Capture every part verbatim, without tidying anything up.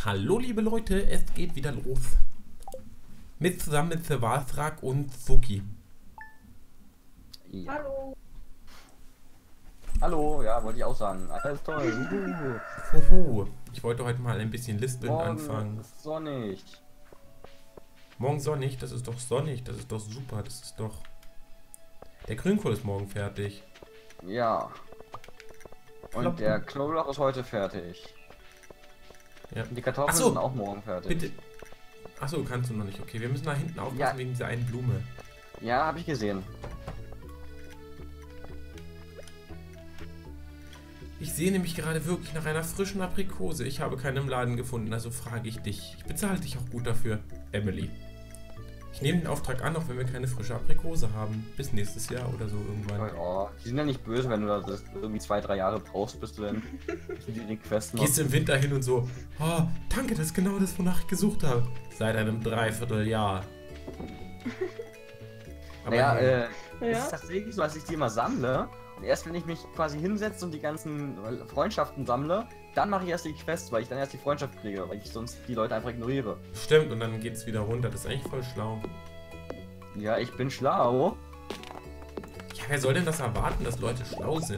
Hallo liebe Leute, es geht wieder los. Mit zusammen mit Sevastrak und Suki. Ja. Hallo. Hallo, ja, wollte ich auch sagen. Alles toll. Uhu. Huhu. Ich wollte heute mal ein bisschen lispeln Morgen anfangen. ist sonnig. Morgen sonnig? Das ist doch sonnig, das ist doch super, das ist doch... Der Grünkohl ist morgen fertig. Ja. Und Kloppen. der Knoblauch ist heute fertig. Ja. Und die Kartoffeln Ach so, sind auch morgen fertig. Bitte. Achso, kannst du noch nicht. Okay, wir müssen da hinten aufpassen Ja. wegen dieser einen Blume. Ja, habe ich gesehen. Ich sehe nämlich gerade wirklich nach einer frischen Aprikose. Ich habe keine im Laden gefunden, also frage ich dich. Ich bezahle dich auch gut dafür, Emily. Ich nehme den Auftrag an, auch wenn wir keine frische Aprikose haben. Bis nächstes Jahr oder so irgendwann. Oh, die sind ja nicht böse, wenn du das irgendwie zwei, drei Jahre brauchst, bis du dann die, die Quest machst. Gehst im Winter hin und so, oh, danke, das ist genau das, wonach ich gesucht habe. Seit einem Dreivierteljahr. Aber Naja, hey, äh, es Ja? ist tatsächlich so, dass ich die immer sammle. Und erst wenn ich mich quasi hinsetze und die ganzen Freundschaften sammle, dann mache ich erst die Quest, weil ich dann erst die Freundschaft kriege, weil ich sonst die Leute einfach ignoriere. stimmt, und dann geht es wieder runter. Das ist eigentlich voll schlau. Ja, ich bin schlau. Ja, wer soll denn das erwarten, dass Leute schlau sind?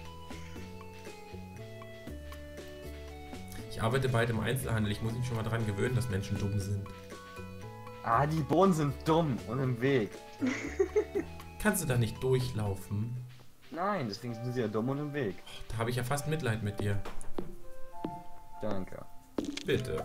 Ich arbeite bald im Einzelhandel. Ich muss mich schon mal dran gewöhnen, dass Menschen dumm sind. Ah, die Bohnen sind dumm und im Weg. Kannst du da nicht durchlaufen? Nein, deswegen sind sie ja dumm und im Weg. Oh, da habe ich ja fast Mitleid mit dir. Danke. Bitte.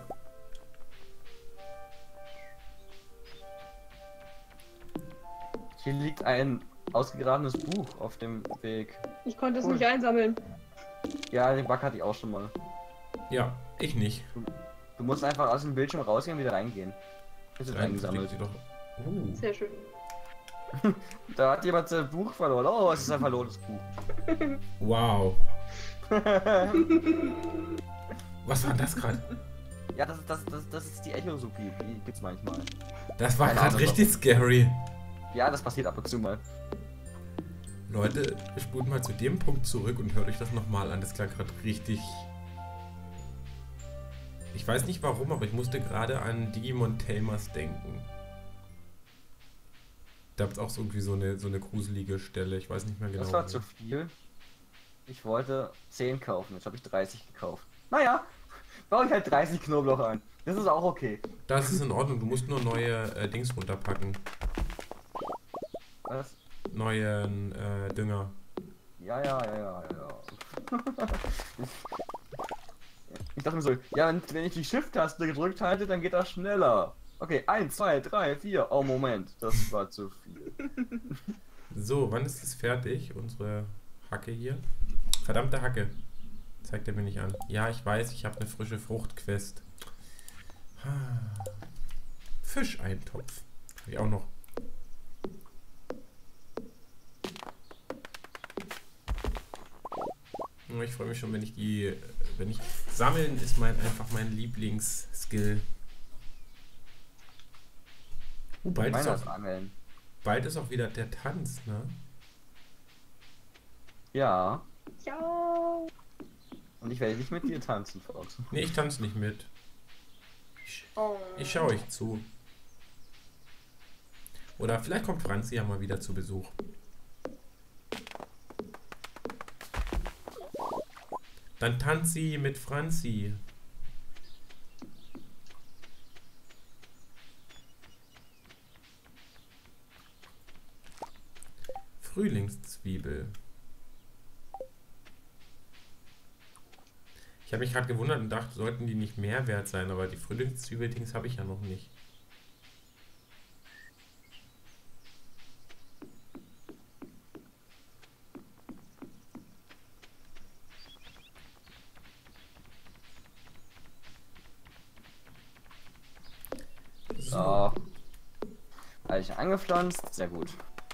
Hier liegt ein ausgegrabenes Buch auf dem Weg. Ich konnte es Cool. nicht einsammeln. Ja, den Bug hatte ich auch schon mal. Ja, ich nicht. Du musst einfach aus dem Bildschirm rausgehen und wieder reingehen. Das ist Rein- eingesammelt. sie doch. Uh. Sehr schön. Da hat jemand sein Buch verloren. Oh, es ist ein verlorenes Buch. Wow. Was war das gerade? Ja, das, das, das, das ist die Echo-Supi. Die gibt's manchmal. Das war Keine gerade Ahnung. richtig scary. Ja, das passiert ab und zu mal. Leute, spult mal zu dem Punkt zurück und hört euch das nochmal an. Das klang gerade richtig... Ich weiß nicht warum, aber ich musste gerade an Digimon Tamers denken. Da habt auch so irgendwie so eine, so eine gruselige Stelle. Ich weiß nicht mehr genau. Das war wo. zu viel. Ich wollte zehn kaufen, jetzt habe ich dreißig gekauft. Naja, baue ich halt dreißig Knoblauch ein. Das ist auch okay. Das ist in Ordnung. Du musst nur neue äh, Dings runterpacken. Was? Neuen äh, Dünger. Ja, ja, ja, ja, ja. Ich dachte mir so, ja, wenn, wenn ich die Shift-Taste gedrückt halte, dann geht das schneller. Okay, eins, zwei, drei, vier. Oh, Moment, das war zu viel. So, wann ist es fertig? Unsere Hacke hier. Verdammte Hacke. Zeigt er mir nicht an. Ja, ich weiß, ich habe eine frische Fruchtquest. Ah. Fischeintopf. Habe ich auch noch. Ich freue mich schon, wenn ich die... Wenn ich... Sammeln ist mein einfach mein Lieblingsskill. Uh, bald ist, Meiner ist auch, Angeln. bald ist auch wieder der Tanz, ne? Ja. Ja. Und ich werde nicht mit dir tanzen, Fox. Ne, ich tanze nicht mit. Ich, Oh. ich schaue euch zu. Oder vielleicht kommt Franzi ja mal wieder zu Besuch. Dann tanzt sie mit Franzi. Frühlingszwiebel. Ich habe mich gerade gewundert und dachte, sollten die nicht mehr wert sein, aber die Frühlingszwiebel-Dings habe ich ja noch nicht. So. Eiche angepflanzt, sehr gut.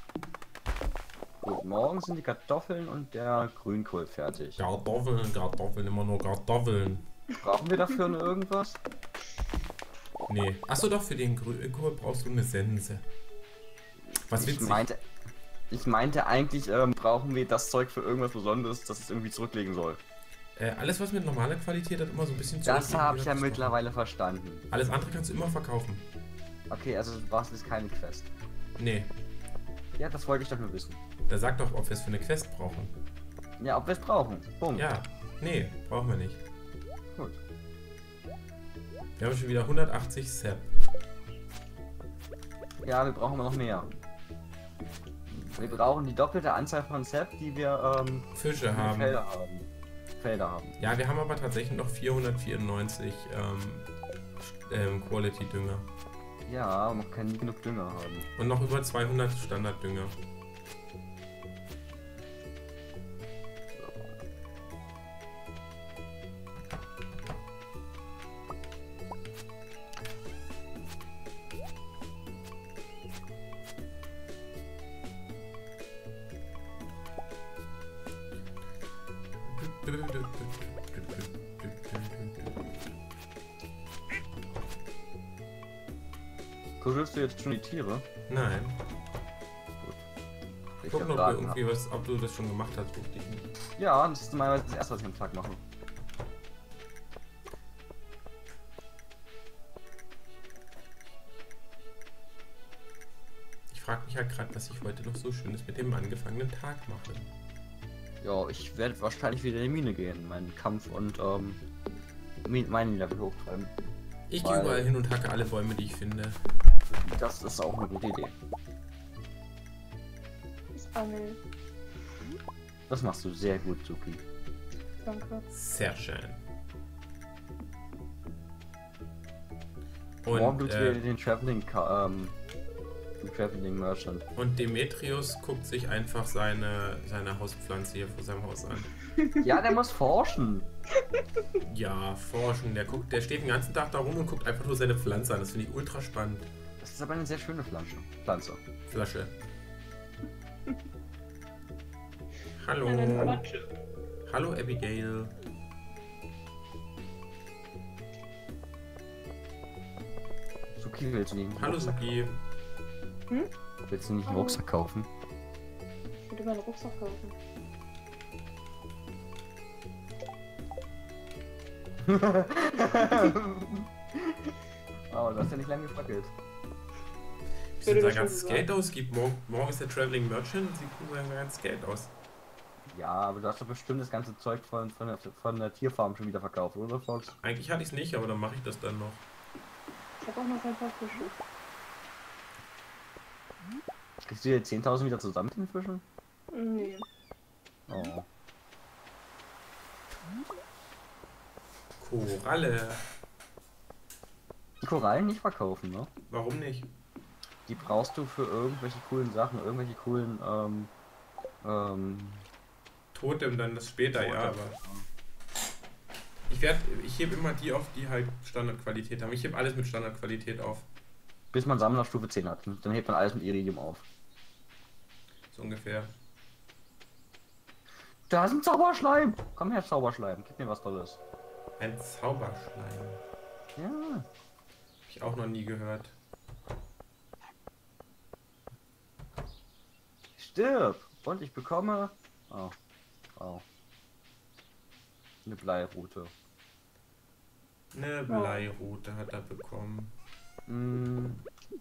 Gut, morgen sind die Kartoffeln und der Grünkohl fertig. Kartoffeln, Kartoffeln, immer nur Kartoffeln. Brauchen wir dafür noch irgendwas? Nee. Achso, doch, für den Grünkohl brauchst du eine Sense. Was Ich witzig. meinte, ich meinte eigentlich, ähm, brauchen wir das Zeug für irgendwas Besonderes, das es irgendwie zurücklegen soll. Äh, alles, was mit normaler Qualität hat, immer so ein bisschen Das zurückgeben, habe wie ich ja besprochen. mittlerweile verstanden. Alles andere kannst du immer verkaufen. Okay, also was ist keine Quest? Nee, Ja, das wollte ich doch nur wissen. da sag doch, ob wir es für eine Quest brauchen. Ja, ob wir es brauchen. Punkt. Ja, nee, brauchen wir nicht. Gut. Wir haben schon wieder hundertachtzig Sap. Ja, wir brauchen aber noch mehr. Wir brauchen die doppelte Anzahl von Sap, die wir ähm, Fische für haben. Felder haben. Felder haben. Ja, wir haben aber tatsächlich noch vierhundertvierundneunzig ähm, ähm, Quality-Dünger. Ja, aber man kann nie genug Dünger haben. Und noch über zweihundert Standarddünger. Kuschelst du jetzt schon die Tiere? Nein. Ich Guck hab noch, ob, grad- du irgendwie was, ob du das schon gemacht hast, ruf dich nicht. Ja, das ist normalerweise das erste, was ich am Tag mache. Ich frage mich halt gerade, was ich heute noch so Schönes mit dem angefangenen Tag mache. Ja, ich werde wahrscheinlich wieder in die Mine gehen, meinen Kampf und ähm, Mi- meinen Level hochtreiben. Ich gehe Weil- überall hin und hacke alle Bäume, die ich finde. Das ist auch eine gute Idee. Ich angel. Das machst du sehr gut, Suki. Danke. Sehr schön. Morgen Und, gibt's wieder äh, den Traveling, Ka- ähm, den Traveling Merchant. und Demetrius guckt sich einfach seine, seine Hauspflanze hier vor seinem Haus an. Ja, der muss forschen. Ja, forschen. Der guckt, der steht den ganzen Tag da rum und guckt einfach nur seine Pflanze an. Das finde ich ultra spannend. Das ist aber eine sehr schöne Pflanze. Pflanze. Flasche. Hallo. Eine Quatsche. Hallo Abigail. Suki, willst du nicht einen Hallo Rucksack, Suki. willst du nicht einen Hallo. Rucksack kaufen? Ich würde meinen Rucksack kaufen. Oh, du hast ja nicht lange gefackelt. Wie Würde sieht das sein ganzes schon Geld ausgibt? Morgen, morgen ist der Traveling Merchant und sieht sein ganzes Geld aus. Ja, aber du hast doch bestimmt das ganze Zeug von, von, der, von der Tierfarm schon wieder verkauft, oder Fox? Eigentlich hatte ich es nicht, aber dann mache ich das dann noch. Ich habe auch noch ein paar Fische. Kriegst du dir zehntausend wieder zusammen mit den Fischen? Nee. Oh. Koralle. Die Korallen nicht verkaufen, ne? Warum nicht? Die brauchst du für irgendwelche coolen Sachen, irgendwelche coolen, ähm, ähm... Totem dann das später, ja, Totem. aber. Ich werde, ich hebe immer die auf, die halt Standardqualität haben. Ich hebe alles mit Standardqualität auf. Bis man Sammler Stufe zehn hat. Dann hebt man alles mit Iridium auf. So ungefähr. Da ist ein Zauberschleim! Komm her, Zauberschleim, gib mir was Tolles. Ein Zauberschleim. Ja. Hab ich auch noch nie gehört. Stirb! Und ich bekomme... Oh. Oh. Eine Bleirute. Eine Bleirute hat er bekommen. Mm.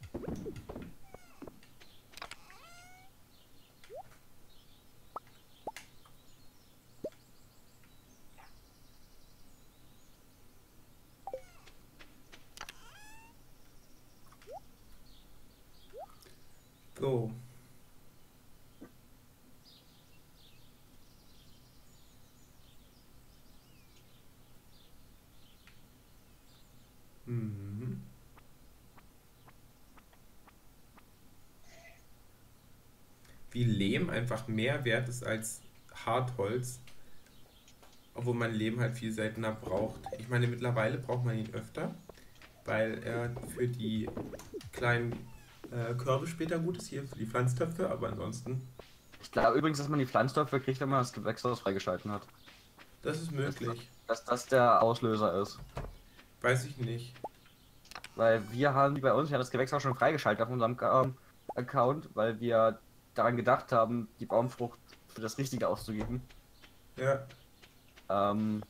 So. Mhm. Wie Lehm einfach mehr wert ist als Hartholz, obwohl man Lehm halt viel seltener braucht. Ich meine, mittlerweile braucht man ihn öfter, weil er für die kleinen äh, Körbe später gut ist, hier für die Pflanztöpfe, aber ansonsten, Ich glaube übrigens, dass man die Pflanztöpfe kriegt, wenn man das Gewächshaus freigeschalten hat. das ist möglich. Dass das der Auslöser ist. Weiß ich nicht. Weil wir haben die bei uns ja das Gewächshaus schon freigeschaltet auf unserem ähm, Account, weil wir daran gedacht haben, die Baumfrucht für das Richtige auszugeben. Ja, Ähm,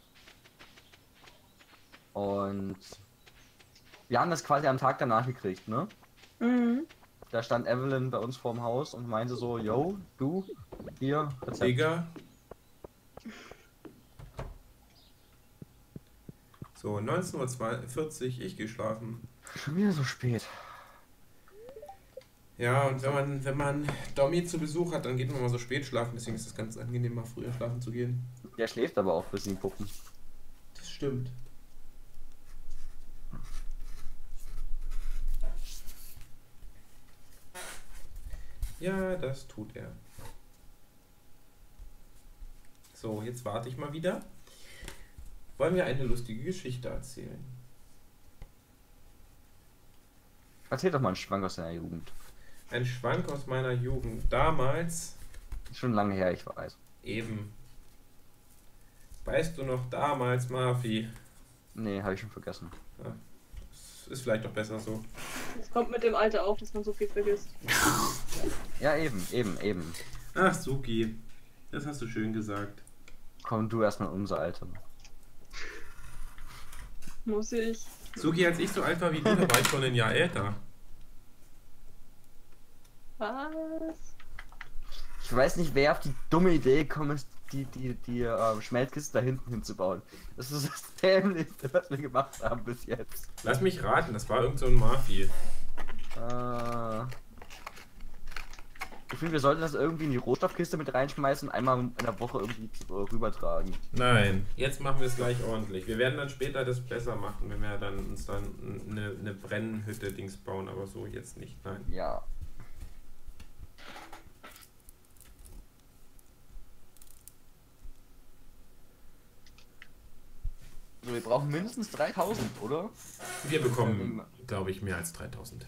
und wir haben das quasi am Tag danach gekriegt, ne? Mhm. Da stand Evelyn bei uns vorm Haus und meinte so, yo, du, hier, Rezept. Digga. So, neunzehn Uhr vierzig, ich gehe schlafen. Schon wieder so spät. Ja, und wenn man, wenn man Domi zu Besuch hat, dann geht man mal so spät schlafen, deswegen ist es ganz angenehm, mal früher schlafen zu gehen. Der schläft aber auch bis in die Puppen. Das stimmt. Ja, das tut er. So, jetzt warte ich mal wieder. Wollen wir eine lustige Geschichte erzählen? Erzähl doch mal einen Schwank aus deiner Jugend. Ein Schwank aus meiner Jugend. Damals Schon lange her, ich weiß. eben. Weißt du noch damals, Marfi? Nee, habe ich schon vergessen. Ja, das ist vielleicht doch besser so. Es kommt mit dem Alter auf, dass man so viel vergisst. Ja, eben, eben, eben. Ach, Suki. Das hast du schön gesagt. Komm du erstmal in unser Alter. Muss ich. Suki, als ich so alt war wie du, da war ich schon ein Jahr älter. Was? Ich weiß nicht, wer auf die dumme Idee gekommen ist, die, die, die äh, Schmelzkiste da hinten hinzubauen. Das ist das Dämlichste, was wir gemacht haben bis jetzt. Lass mich raten, das war irgend so ein Marfi. Äh, ich finde, wir sollten das irgendwie in die Rohstoffkiste mit reinschmeißen und einmal in der Woche irgendwie rübertragen. Nein, jetzt machen wir es gleich ordentlich. Wir werden dann später das besser machen, wenn wir dann uns dann eine, eine Brennhütte-Dings bauen, aber so jetzt nicht, nein. Ja. So, wir brauchen mindestens dreitausend, oder? Wir bekommen, glaube ich, mehr als dreitausend.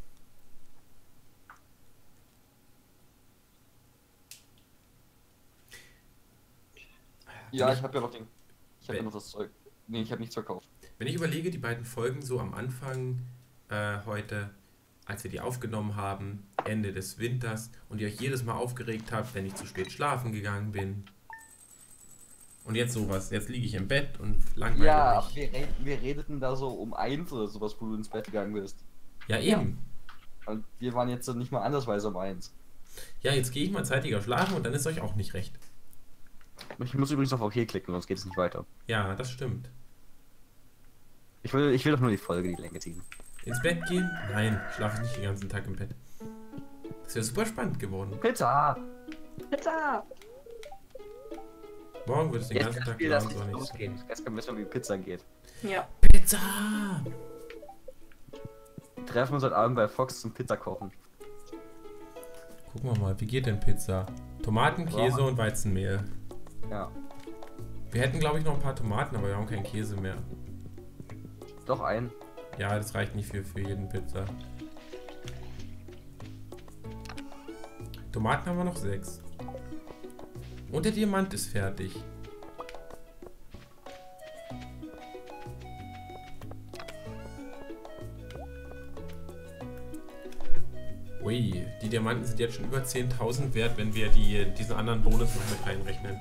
Ja, ich- ich habe ja noch den. Ich habe ja Wenn- noch das Zeug. Nee, ich habe nichts verkauft. Wenn ich überlege, die beiden Folgen so am Anfang äh, heute, als wir die aufgenommen haben, Ende des Winters, und ihr euch jedes Mal aufgeregt habt, wenn ich zu spät schlafen gegangen bin. Und jetzt sowas, jetzt liege ich im Bett und langweile Ja, mich. wir, red wir redeten da so um eins oder sowas, wo du ins Bett gegangen bist. Ja, eben. Und wir waren jetzt so nicht mal andersweise um eins. Ja, jetzt gehe ich mal zeitiger schlafen und dann ist euch auch nicht recht. Ich muss übrigens auf OK klicken, sonst geht es nicht weiter. Ja, das stimmt. Ich will, ich will doch nur die Folge die Länge ziehen. Ins Bett gehen? Nein, schlafe nicht den ganzen Tag im Bett. Das wäre super spannend geworden. Pizza! Pizza! Morgen wird es den Jetzt ganzen kann das Tag Spiel das blauen, nicht soll nicht sein. losgehen. Jetzt können wir wissen, wie Pizza geht. Ja. Pizza! Wir treffen uns heute Abend bei Fox zum Pizza kochen. Gucken wir mal, wie geht denn Pizza? Tomaten, Käse Boah. und Weizenmehl. Ja. Wir hätten, glaube ich, noch ein paar Tomaten, aber wir haben keinen Käse mehr. Doch ein. Ja, das reicht nicht für, für jeden Pizza. Tomaten haben wir noch sechs. Und der Diamant ist fertig. Ui, die Diamanten sind jetzt schon über zehntausend wert, wenn wir die, diesen anderen Bonus noch mit reinrechnen.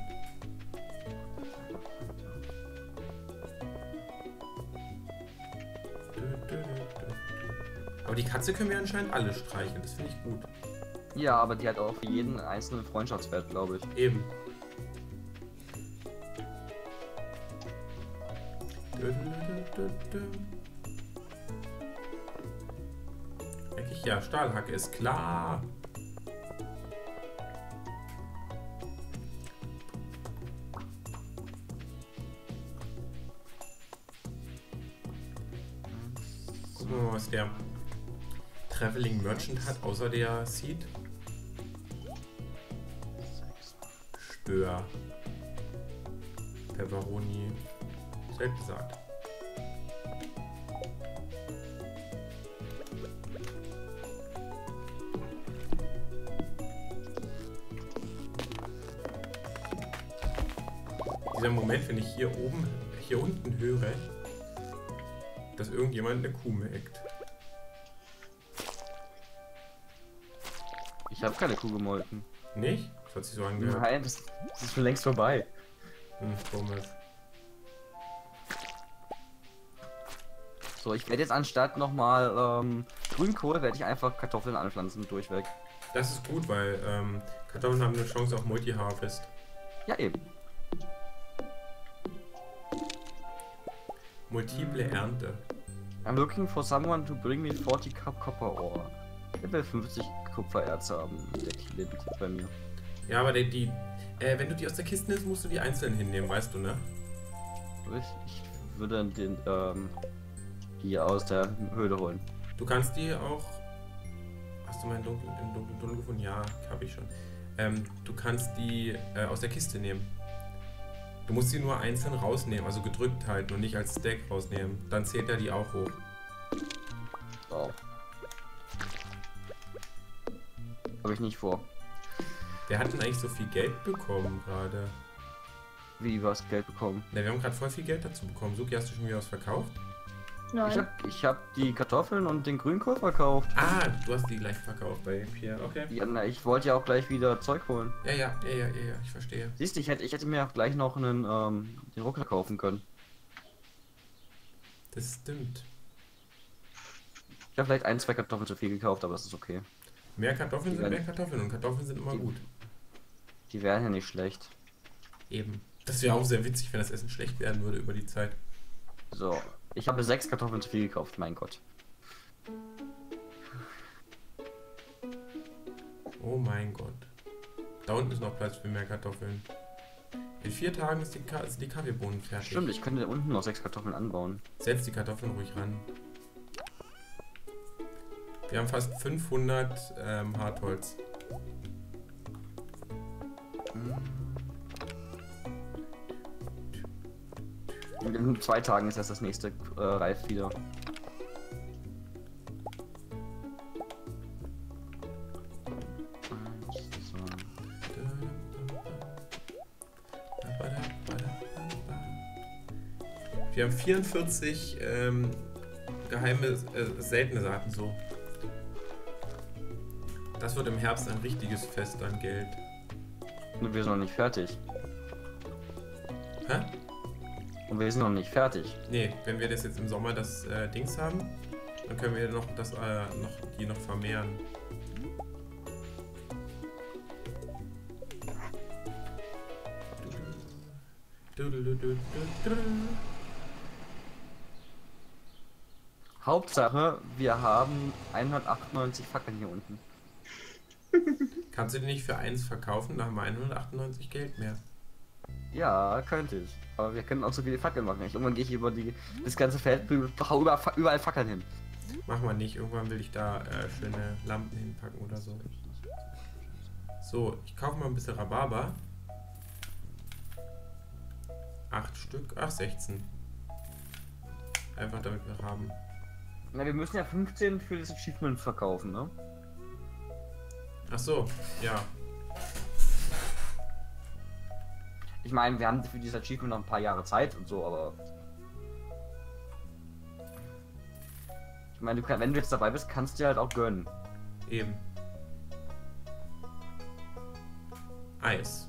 Aber die Katze können wir anscheinend alle streichen, das finde ich gut. Ja, aber die hat auch für jeden einzelnen Freundschaftswert, glaube ich. Eben. Eigentlich ja, Stahlhacke ist klar. Gucken wir mal, was der Traveling Merchant hat, außer der Seed. Stör. Pepperoni. Selbst gesagt. Dieser Moment, wenn ich hier oben, hier unten höre, dass irgendjemand eine Kuh melkt. Ich habe keine Kuh gemolken. Nicht? Das hat sich so angehört. Nein, das, das ist schon längst vorbei. Hm, komisch. So, ich werde jetzt anstatt nochmal ähm, Grünkohl, werde ich einfach Kartoffeln anpflanzen durchweg. Das ist gut, weil ähm, Kartoffeln haben eine Chance auf Multi-Harvest. Ja, eben. Multiple Ernte. I'm looking for someone to bring me forty cup copper ore. Ich will fünfzig Kupfererze haben. Der Thiele liegt bei mir. Ja, aber die, die äh, wenn du die aus der Kiste nimmst, musst du die einzeln hinnehmen, weißt du, ne? Ich, ich würde den, ähm, die aus der Höhle holen. Du kannst die auch... Hast du meinen dunklen, im dunklen Tunnel gefunden? Ja, habe ich schon. Ähm, du kannst die äh, aus der Kiste nehmen. Du musst sie nur einzeln rausnehmen, also gedrückt halten und nicht als Stack rausnehmen. Dann zählt er die auch hoch. So. Habe ich nicht vor. Wer hat denn eigentlich so viel Geld bekommen gerade? Wie was Geld bekommen? Ne, wir haben gerade voll viel Geld dazu bekommen. Suki, hast du schon wieder was verkauft? Nein. Ich hab, ich hab die Kartoffeln und den Grünkohl verkauft. Ah, du hast die gleich verkauft bei Pierre. Okay. Ja, na, ich wollte ja auch gleich wieder Zeug holen. Ja, ja, ja, ja, ja, ja, ich verstehe. Siehst du, ich hätte, ich hätte mir auch gleich noch einen, ähm, den Rucksack kaufen können. Das stimmt. Ich habe vielleicht ein, zwei Kartoffeln zu viel gekauft, aber das ist okay. Mehr Kartoffeln Die sind werden- mehr Kartoffeln und Kartoffeln sind immer Die- gut. Die wären ja nicht schlecht. Eben. Das wäre auch sehr witzig, wenn das Essen schlecht werden würde über die Zeit. So, ich habe sechs Kartoffeln zu viel gekauft, mein Gott. Oh mein Gott. Da unten ist noch Platz für mehr Kartoffeln. In vier Tagen ist die, Ka sind die Kaffeebohnen fertig. Stimmt, ich könnte da unten noch sechs Kartoffeln anbauen. Setz die Kartoffeln ruhig ran. Wir haben fast fünfhundert ähm, Hartholz. In zwei Tagen ist erst das nächste äh, reif wieder. So. Wir haben vierundvierzig ähm, geheime, äh, seltene Saaten so. Das wird im Herbst ein richtiges Fest an Geld. Und wir sind noch nicht fertig. Hä? Und wir sind noch nicht fertig. Nee, wenn wir das jetzt im Sommer das äh, Dings haben, dann können wir noch das äh, noch die noch vermehren. Hauptsache, wir haben hundertachtundneunzig Fackeln hier unten. Kannst du die nicht für eins verkaufen? Da haben wir hundertachtundneunzig Geld mehr. Ja, könnte ich. Aber wir können auch so viele Fackeln machen. Ich, irgendwann gehe ich über die, das ganze Feld, hau überall, überall Fackeln hin. Mach mal nicht, irgendwann will ich da äh, schöne Lampen hinpacken oder so. So, ich kaufe mal ein bisschen Rhabarber. Acht Stück, ach sechzehn. Einfach damit wir haben. Na, wir müssen ja fünfzehn für das Achievement verkaufen, ne? Ach so, ja. Ich meine, wir haben für dieses Achievement noch ein paar Jahre Zeit und so, aber... Ich meine, du kann, wenn du jetzt dabei bist, kannst du dir halt auch gönnen. Eben. Eis.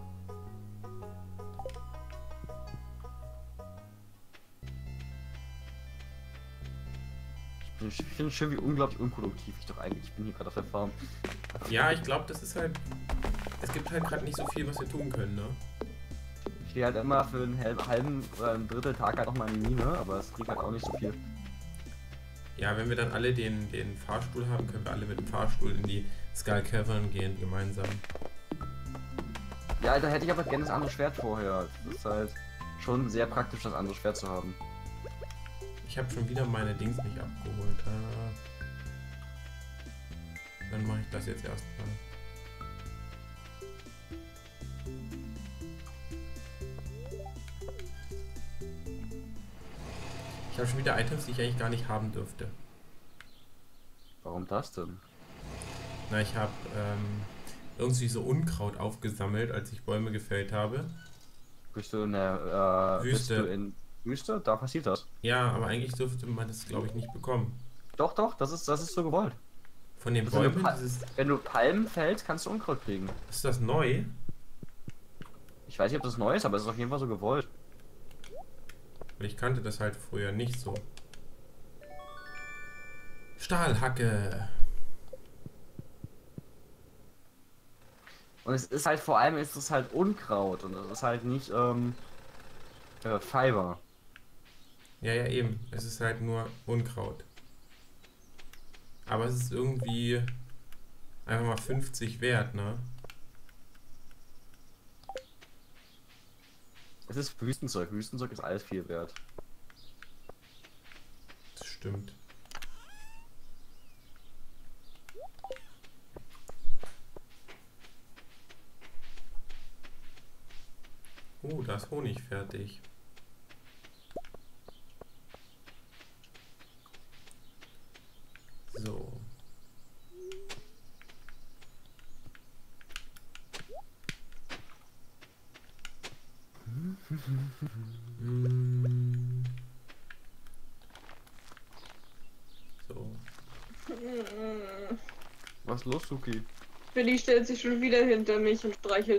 Ich finde es schön, wie unglaublich unproduktiv ich doch eigentlich bin hier gerade auf der Farm. Ja, ich glaube, das ist halt... Es gibt halt gerade nicht so viel, was wir tun können, ne? Ich stehe halt immer für einen halben, halben oder ein Drittel Tag halt auch mal in die Mine, aber es bringt halt auch nicht so viel. Ja, wenn wir dann alle den, den Fahrstuhl haben, können wir alle mit dem Fahrstuhl in die Skull Cavern gehen, gemeinsam. Ja, da hätte ich aber gerne das andere Schwert vorher. Das ist halt schon sehr praktisch, das andere Schwert zu haben. Ich habe schon wieder meine Dings nicht abgeholt. Ah. Dann mache ich das jetzt erstmal. Ich habe schon wieder Items, die ich eigentlich gar nicht haben dürfte. Warum das denn? Na, ich habe ähm, irgendwie so Unkraut aufgesammelt, als ich Bäume gefällt habe. Bist du in der äh, Wüste. Bist du in Wüste? Da passiert das. Ja, aber eigentlich dürfte man das, glaube ich, nicht bekommen. Doch, doch, das ist, das ist so gewollt. Von den Also wenn, Bäumen, du das ist, wenn du Palmen fällst, kannst du Unkraut kriegen. ist das neu? Ich weiß nicht, ob das neu ist, aber es ist auf jeden Fall so gewollt. Weil ich kannte das halt früher nicht so. Stahlhacke. Und es ist halt vor allem ist es halt Unkraut und es ist halt nicht ähm, äh, Fiber. Ja, ja, eben. Es ist halt nur Unkraut. Aber es ist irgendwie einfach mal fünfzig wert, ne? Es ist Wüstenzeug. Wüstenzeug ist alles viel wert. Das stimmt. Oh, da ist Honig fertig. So. Mm. So. Was ist los, Suki? Billy stellt sich schon wieder hinter mich und streichelt.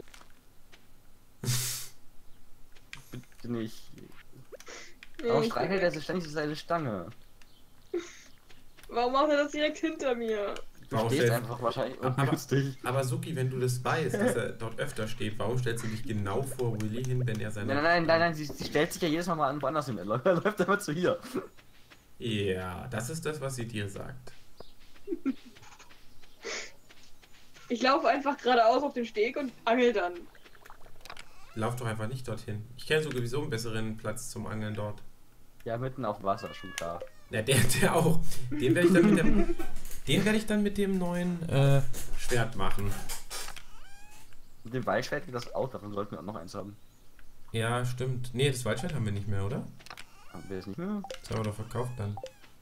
Bitte nicht. Ja, Warum ich- streichelt er so ständig seine Stange? Warum macht er das direkt hinter mir? Du Warum stehst stellst- einfach wahrscheinlich Aber- ungünstig. Aber Suki, wenn du das weißt, dass er dort öfter steht, warum stellst du dich genau vor Willy hin, wenn er seine... Nein, nein, nein, nein, nein, sie, sie stellt sich ja jedes Mal mal woanders hin. Er läuft, er läuft immer zu hier. Ja, das ist das, was sie dir sagt. Ich laufe einfach geradeaus auf den Steg und angel dann. Lauf doch einfach nicht dorthin. Ich kenne sowieso einen besseren Platz zum Angeln dort. Ja, mitten auf Wasser, schon klar. Ja, der, der auch. Den werde ich dann mit dem, den werde ich dann mit dem neuen äh, Schwert machen. Mit dem Waldschwert geht das auch, davon sollten wir auch noch eins haben. Ja, stimmt. Nee, das Waldschwert haben wir nicht mehr, oder? Haben wir das nicht mehr? Das haben wir doch verkauft dann.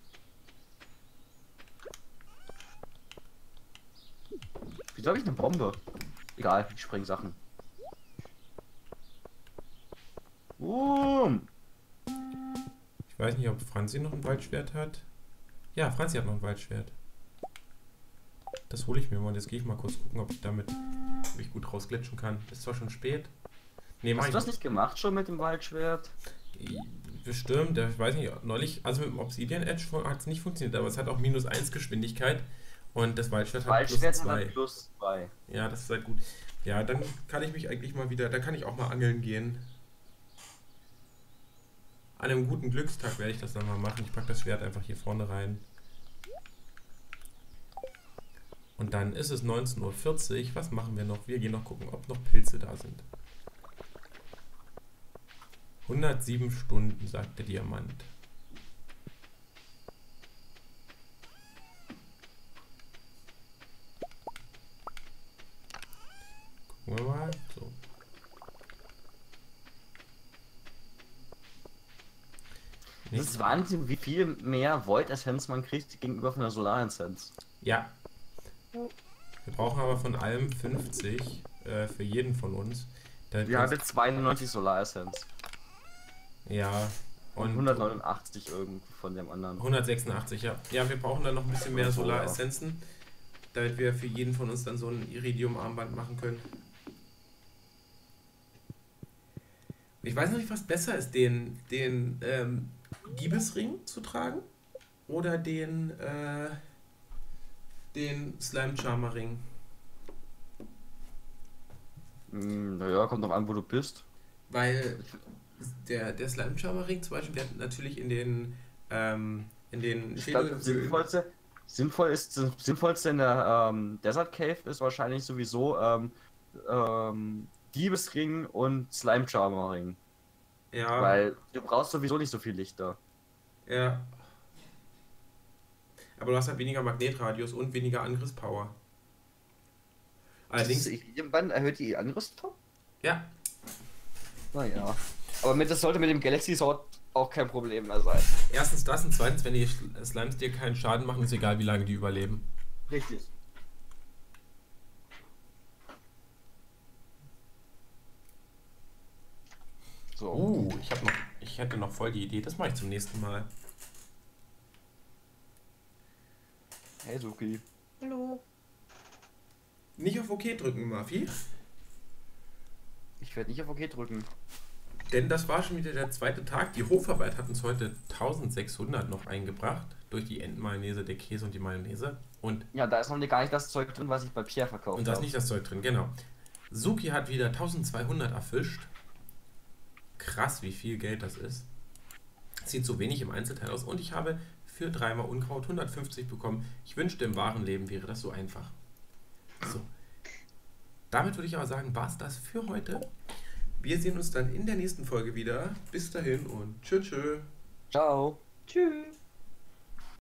Wieso habe ich eine Bombe? Egal, ich spreng Sachen. Um. Ich weiß nicht, ob Franzi noch ein Waldschwert hat. Ja, Franzi hat noch ein Waldschwert. Das hole ich mir mal. Jetzt gehe ich mal kurz gucken, ob ich damit ob ich gut rausglitschen kann. Ist zwar schon spät. Nee, mach Hast ich du das nicht gemacht schon mit dem Waldschwert? Bestimmt, ich weiß nicht, neulich, also mit dem Obsidian Edge hat es nicht funktioniert, aber es hat auch minus eins Geschwindigkeit und das Waldschwert hat plus Waldschwert hat zwei. dann plus zwei. Ja, das ist halt gut. Ja, dann kann ich mich eigentlich mal wieder, da kann ich auch mal angeln gehen. An einem guten Glückstag werde ich das dann mal machen. Ich packe das Schwert einfach hier vorne rein. Und dann ist es neunzehn Uhr vierzig. Was machen wir noch? Wir gehen noch gucken, ob noch Pilze da sind. hundertsieben Stunden, sagt der Diamant. Gucken wir mal. So. Das ist Wahnsinn, wie viel mehr Void Essenz man kriegt gegenüber von der Solar Essenz. Ja. Wir brauchen aber von allem fünfzig äh, für jeden von uns. Da Wir haben jetzt zweiundneunzig Solar Essenz. Ja. Und Und hundertneunundachtzig irgendwo von dem anderen. hundertsechsundachtzig, ja. Ja, wir brauchen dann noch ein bisschen mehr So, ja. Solaressenzen, damit wir für jeden von uns dann so ein Iridium-Armband machen können. Ich weiß noch nicht, was besser ist, den, den ähm, Giebesring zu tragen oder den, äh, den Slime-Charmer-Ring. Hm, naja, kommt noch an, wo du bist. Weil der, der Slime-Charmer-Ring zum Beispiel, der hat natürlich in den, ähm, in den Ich glaube, das sinnvollste, sinnvoll ist, das sinnvollste in der ähm, Desert Cave ist wahrscheinlich sowieso ähm, ähm, Diebesring und Slime Charmer Ring. Ja, Weil du brauchst sowieso nicht so viel Lichter. ja. Aber du hast halt weniger Magnetradius und weniger Angriffspower. Allerdings, Wann erhöht die Angriffspower? ja, Naja. Aber mit, das sollte mit dem Galaxy Sword auch kein Problem mehr sein. erstens das und zweitens, wenn die Slimes dir keinen Schaden machen, ist egal, wie lange die überleben. Richtig. So. Uh, ich habe noch, ich hätte noch voll die Idee, das mache ich zum nächsten Mal. Hey Suki. Hallo. Nicht auf OK drücken, Murphy. Ich werde nicht auf OK drücken. Denn das war schon wieder der zweite Tag. Die Hofarbeit hat uns heute eintausendsechshundert noch eingebracht. Durch die Entenmayonnaise, der Käse und die Mayonnaise. Und, Ja, da ist noch gar nicht das Zeug drin, was ich bei Pierre verkauft und da ist habe. nicht das Zeug drin, genau. Suki hat wieder eintausendzweihundert erfischt. Krass, wie viel Geld das ist. Sieht so wenig im Einzelteil aus. Und ich habe für dreimal Unkraut hundertfünfzig bekommen. Ich wünschte, im wahren Leben wäre das so einfach. So. Damit würde ich aber sagen, war es das für heute. Wir sehen uns dann in der nächsten Folge wieder. Bis dahin und tschö tschö. Ciao. Tschüss.